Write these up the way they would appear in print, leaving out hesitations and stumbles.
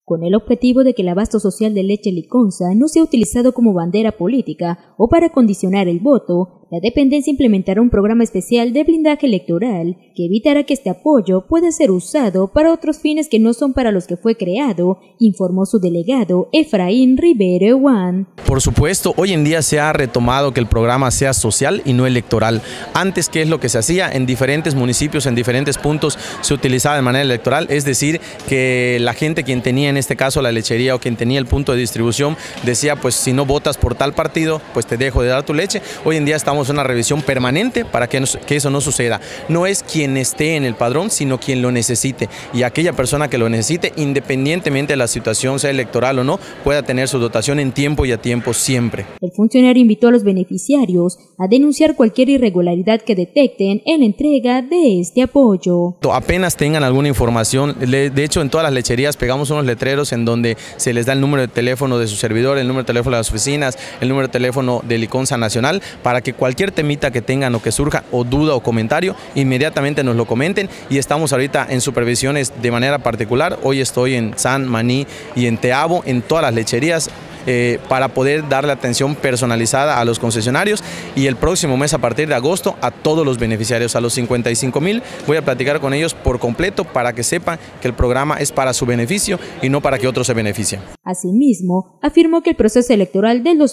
con el objetivo de que el abasto social de leche Liconza no sea utilizado como bandera política o para condicionar el voto. La dependencia implementará un programa especial de blindaje electoral que evitará que este apoyo pueda ser usado para otros fines que no son para los que fue creado, informó su delegado Efraín Rivero Ewan. Por supuesto, hoy en día se ha retomado que el programa sea social y no electoral. Antes, ¿qué es lo que se hacía? En diferentes municipios, en diferentes puntos, se utilizaba de manera electoral, es decir, que la gente quien tenía en este caso la lechería o quien tenía el punto de distribución decía, pues si no votas por tal partido, pues te dejo de dar tu leche. Hoy en día estamos en una revisión permanente para que eso no suceda. No es quien esté en el padrón, sino quien lo necesite. Y aquella persona que lo necesite, independientemente de la situación, sea electoral o no, pueda tener su dotación en tiempo y a tiempo siempre. El funcionario invitó a los beneficiarios a denunciar cualquier irregularidad que detecten en la entrega de este apoyo. Apenas tengan alguna información, de hecho en todas las lecherías pegamos unos letreros en donde se les da el número de teléfono de su servidor, el número de teléfono de las oficinas, el número de teléfono de Liconza Nacional, para que cualquier temita que tengan o que surja o duda o comentario, inmediatamente nos lo comenten, y estamos ahorita en supervisiones de manera particular. Hoy estoy en San, Maní y en Teabo, en todas las lecherías, para poder darle atención personalizada a los concesionarios, y el próximo mes, a partir de agosto, a todos los beneficiarios, a los 55,000, voy a platicar con ellos por completo para que sepan que el programa es para su beneficio y no para que otros se beneficien. Asimismo, afirmó que el proceso electoral del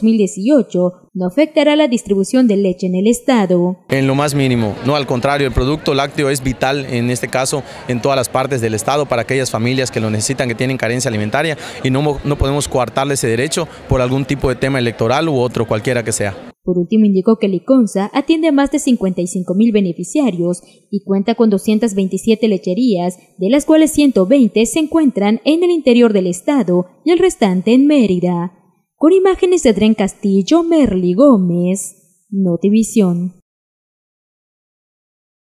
2018 no afectará la distribución de leche en el estado. En lo más mínimo, no, al contrario, el producto lácteo es vital en este caso en todas las partes del estado para aquellas familias que lo necesitan, que tienen carencia alimentaria, y no podemos coartarle ese derecho por algún tipo de tema electoral u otro, cualquiera que sea. Por último, indicó que Liconza atiende a más de 55,000 beneficiarios y cuenta con 227 lecherías, de las cuales 120 se encuentran en el interior del estado y el restante en Mérida. Con imágenes de Adrián Castillo, Merly Gómez, Notivisión.